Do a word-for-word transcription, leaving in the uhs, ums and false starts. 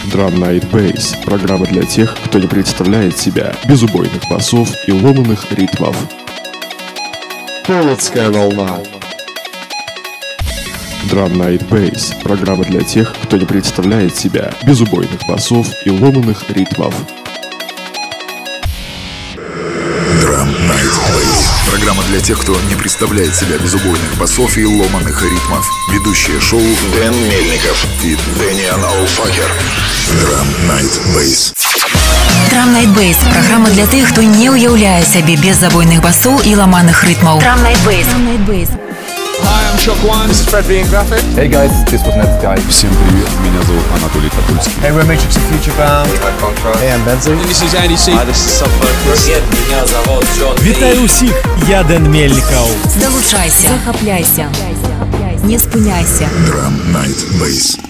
Drum Night Bass – программа для тех, кто не представляет себя без убойных басов и ломаных ритмов. Полоцкая волна. Drum Night Bass – программа для тех, кто не представляет себя без убойных басов и ломаных ритмов. Drum Night Bass – программа для тех, кто не представляет себя без убойных басов и ломаных ритмов. Ведущие шоу Дэн Мельников и Дэниан Олфакер. Drum Night Bass. Drum Night Bass – програма для тых, хто не ўяўляе сябе без забойных басоў і ламаных рытмаў. Drum Night Bass. Drum Night Bass. Hi, I'm Shock One. This is Fred being graphic. Hey guys, this was Ned Sky. Всем привет, меня зовут Анатолий Татульский. Hey, we're Matrix of Future Bound. Hey, I'm Benzi. This is Andy C. Hi, this is Subfocus. Привет, меня зовут Джон. Вітаю усіх, я Дэн Мельников. Долучайся, захапляйся, не спыняйся. Drum Night Bass.